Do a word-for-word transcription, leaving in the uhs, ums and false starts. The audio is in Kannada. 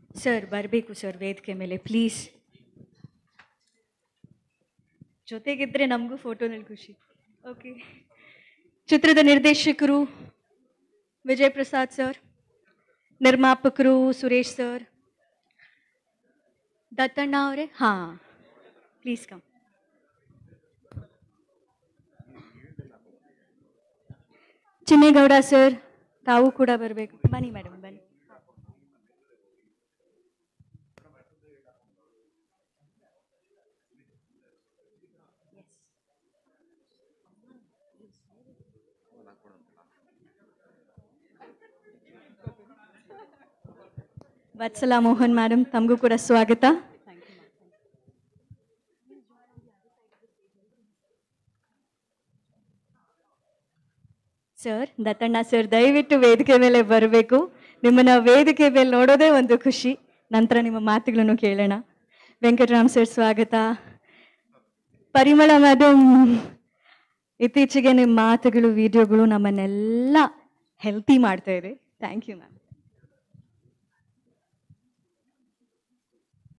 ಸರ್ ಬರಬೇಕು ಸರ್ ವೇದಿಕೆ ಮೇಲೆ ಪ್ಲೀಸ್. ಜೊತೆಗಿದ್ರೆ ನಮಗೂ ಫೋಟೋನಲ್ಲಿ ಖುಷಿ. ಓಕೆ, ಚಿತ್ರದ ನಿರ್ದೇಶಕರು ವಿಜಯ್ ಪ್ರಸಾದ್ ಸರ್, ನಿರ್ಮಾಪಕರು ಸುರೇಶ್ ಸರ್, ದತ್ತಣ್ಣ ಅವರೇ, ಹಾಂ ಪ್ಲೀಸ್ ಕಮ್. ಚಿನ್ನೇಗೌಡ ಸರ್, ತಾವು ಕೂಡ ಬರಬೇಕು. ಬನ್ನಿ ಮೇಡಮ್ ಬನ್ನಿ. ವತ್ಸಲ ಮೋಹನ್ ಮೇಡಮ್, ತಮಗೂ ಕೂಡ ಸ್ವಾಗತ. ಸರ್, ದತ್ತಣ್ಣ ಸರ್ ದಯವಿಟ್ಟು ವೇದಿಕೆ ಮೇಲೆ ಬರಬೇಕು. ನಿಮ್ಮನ್ನ ವೇದಿಕೆ ಮೇಲೆ ನೋಡೋದೇ ಒಂದು ಖುಷಿ. ನಂತರ ನಿಮ್ಮ ಮಾತುಗಳನ್ನು ಕೇಳೋಣ. ವೆಂಕಟರಾಮ್ ಸರ್ ಸ್ವಾಗತ. ಪರಿಮಳ ಮೇಡಮ್, ಇತ್ತೀಚೆಗೆ ನಿಮ್ಮ ಮಾತುಗಳು ವಿಡಿಯೋಗಳು ನಮ್ಮನ್ನೆಲ್ಲ ಹೆಲ್ತಿ ಮಾಡ್ತಾ ಇದೆ. Thank you ma'am.